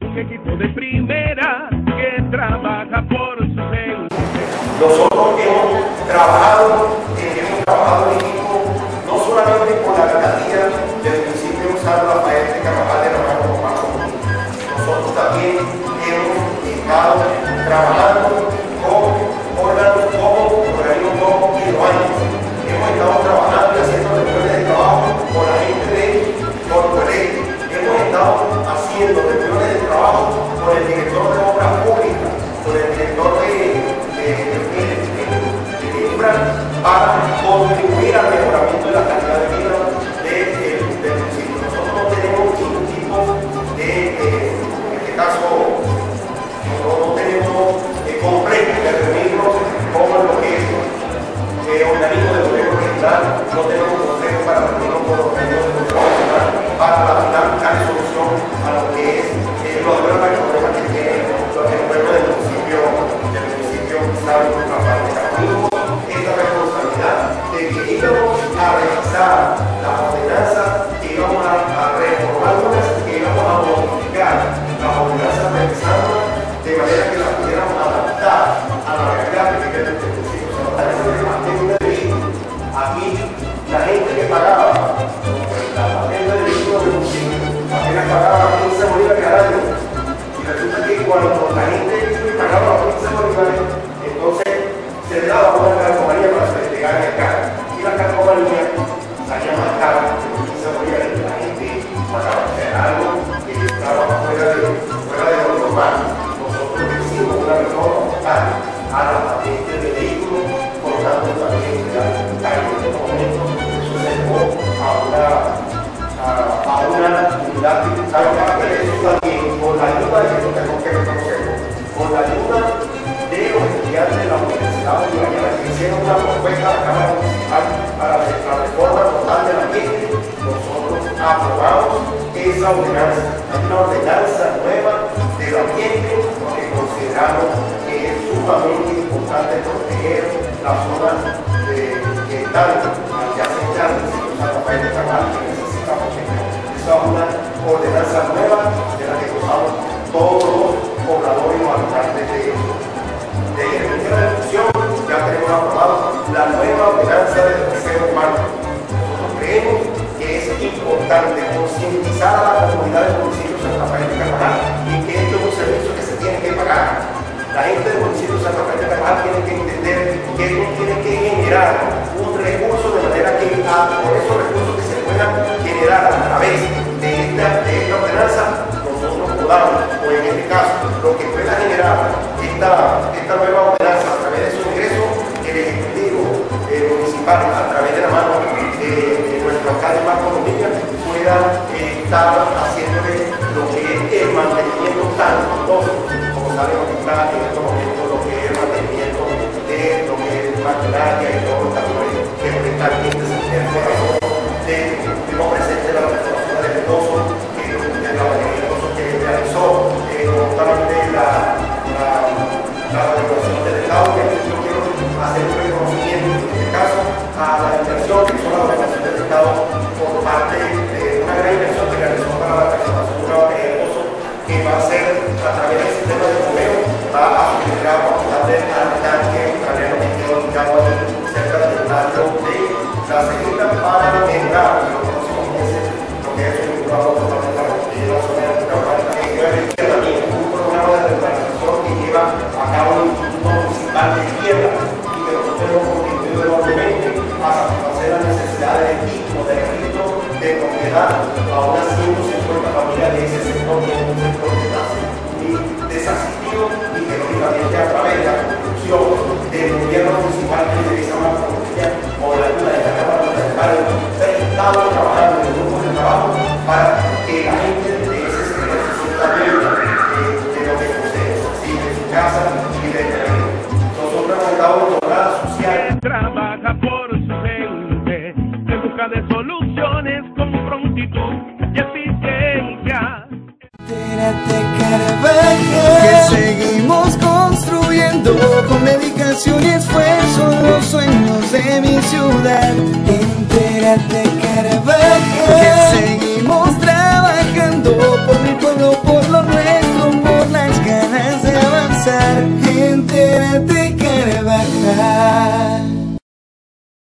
un equipo de primera que trabaja por su gente. Nosotros hemos trabajado en equipo, no solamente con la alcaldía del municipio de San Rafael de Carvajal de la mano con Marco. Nosotros también hemos estado trabajando con órganos como organismos como Quiroaños. Hemos estado trabajando y haciendo reuniones de trabajo con la gente de Corporate. Hemos estado haciendo reuniones de trabajo con el director de obras públicas, con el director de infra, para contribuir al mejoramiento de la calidad de vida del municipio. Nosotros no tenemos ningún tipo de, en este caso, no tenemos complejo de reunirnos como lo que es organismo de gobierno regional, no tenemos complejo para reunirnos con los organismos de gobierno regional para dar solución a lo que es los problemas que tiene el pueblo del municipio San Rafael de Carvajal. Esta responsabilidad de que íbamos a revisar las ordenanzas, que íbamos a reformarlas, que íbamos a modificar las ordenanzas revisándolas de manera que las pudiéramos adaptar a la realidad que vive el municipio. Aquí la gente que pagaba la patente de vehículos del municipio apenas pagaba 15 bolívares al año, y resulta que cuando la gente que pagaba 15 bolívares, entonces se le daba una calcomanía para que se le llegara el carro, y la calcomanía salía más cara que 15 bolívares que la gente pagaba. O sea, algo que estaba fuera de lo normal. Nosotros hicimos una reforma total a la patente de vehículos, por lo tanto también en este momento eso se llevó a una unidad tributaria, que eso también con la ayuda de lo que tenemos que reconocer, con la ayuda de los estudiantes de la Universidad Bolivariana que hicieron una propuesta a la Cámara Municipal para la reforma total del ambiente. Nosotros aprobamos esa ordenanza, una ordenanza nueva del ambiente, porque consideramos que es sumamente importante proteger las zonas que están adyacentes al municipio de San Rafael de Carvajal, que necesita protección. Esa es una ordenanza nueva de la que gozamos todos los pobladores y los habitantes de la discusión. Ya tenemos aprobado la nueva ordenanza del tercero humano. Nosotros creemos que es importante concientizar a la comunidad del municipio de San Rafael de Carvajal y que esto es un servicio que se tiene que pagar. La gente del municipio de San Rafael de Carvajal tiene que entender que esto tiene que generar un recurso de manera que por esos recursos que se puedan generar a través de esta ordenanza, nosotros podamos, o en este caso, lo que pueda generar esta nueva ordenanza a través de sus ingresos, el Ejecutivo municipal, a través de la mano de nuestro alcalde Marco Domínguez, pueda estar haciéndole lo que es el mantenimiento tan costoso, como sabemos que está en estos momentos, lo que es el mantenimiento de lo que es maquinaria y todos los camiones que están en no presente la restauración del Mendoza, que realizó justamente la regulación del Estado, que yo quiero hacer un reconocimiento en este caso a la inversión que hizo la regulación del Estado por parte de una gran inversión que realizó para la restauración de Mendoza, que va a ser a través del sistema de bombeo, va a suministrar bastante al tanque ucraniano que quedó ubicado cerca del barrio de la Seguida para mejorar los próximos meses lo que es un programa totalmente de la zona de Carvajal, que también un programa de regularización que lleva a cabo el Instituto Municipal de Tierra y que nosotros hemos contribuido enormemente a satisfacer las necesidades de equipo, de registro de propiedad a unas 150 familias de ese sector, que es un sector que está muy desasistido y que lógicamente a través de la construcción del gobierno municipal que utiliza una provincia o la ayuda de la Cámara Municipal, estamos trabajando en grupos de trabajo para que la gente de ese sector se sienta bien de lo que posee, ¿sí? De su casa y del terreno. Nosotros hemos estado en jornada social. Trabaja por su gente, en busca de soluciones con prontitud y eficiencia. Que seguimos construyendo con dedicación y esfuerzo los sueños de mi ciudad. Entérate, Carvajal, que seguimos trabajando por mi pueblo, por lo nuestro. Entérate Carvajal.